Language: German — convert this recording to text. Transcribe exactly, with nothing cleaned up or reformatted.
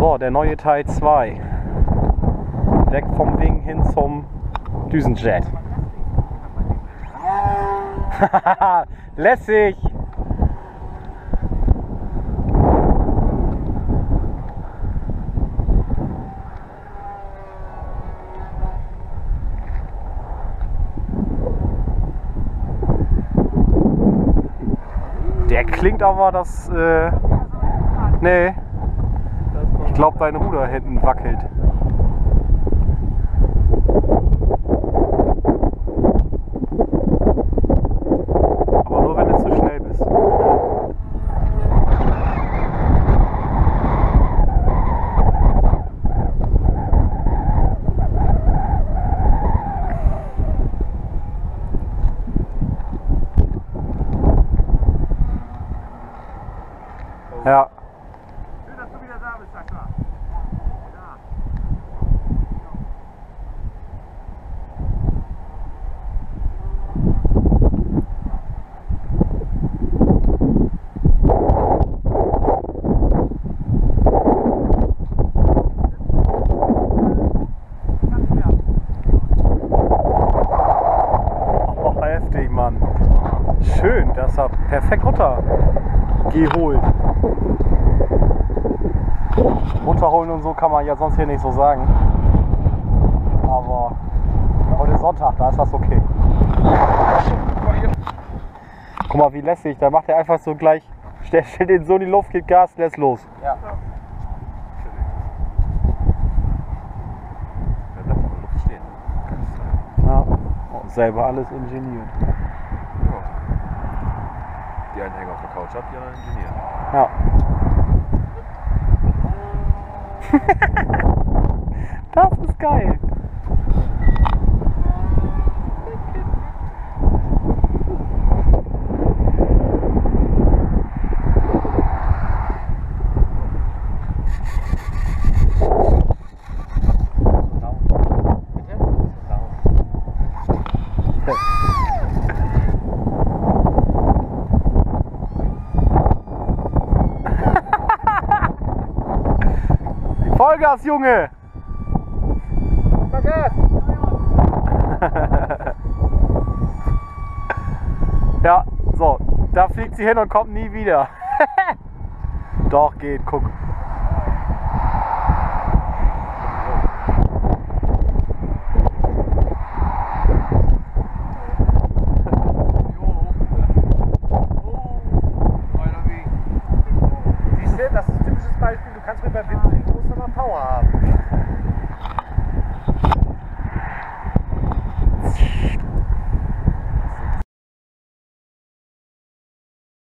So, der neue Teil zwei. Weg vom Wing hin zum Düsenjet. Lässig! Der klingt aber, dass... Äh, nee. Ich glaube, dein Ruder hinten wackelt. Aber nur, wenn du zu schnell bist. Ja. Schön, dass du wieder da bist, Sascha. Ja. Oh, heftig, Mann. Schön, das hat perfekt runtergeholt. Runterholen und so kann man ja sonst hier nicht so sagen. Aber heute ist Sonntag, da ist das okay. Guck mal, wie lässig, da macht er einfach so gleich, stellt stell den so in die Luft, gibt Gas, lässt los. Ja. Ja, und selber alles ingeniert. Die einen hängen auf der Couch ab, die anderen ingenieren. Ja. Das ist geil. Vollgas, Junge! Vergiss! Ja, so, da fliegt sie hin und kommt nie wieder. Doch, geht, guck. Siehst du, das ist ein typisches Beispiel, du kannst mir bei Wind fliegen, musst du mal Power haben.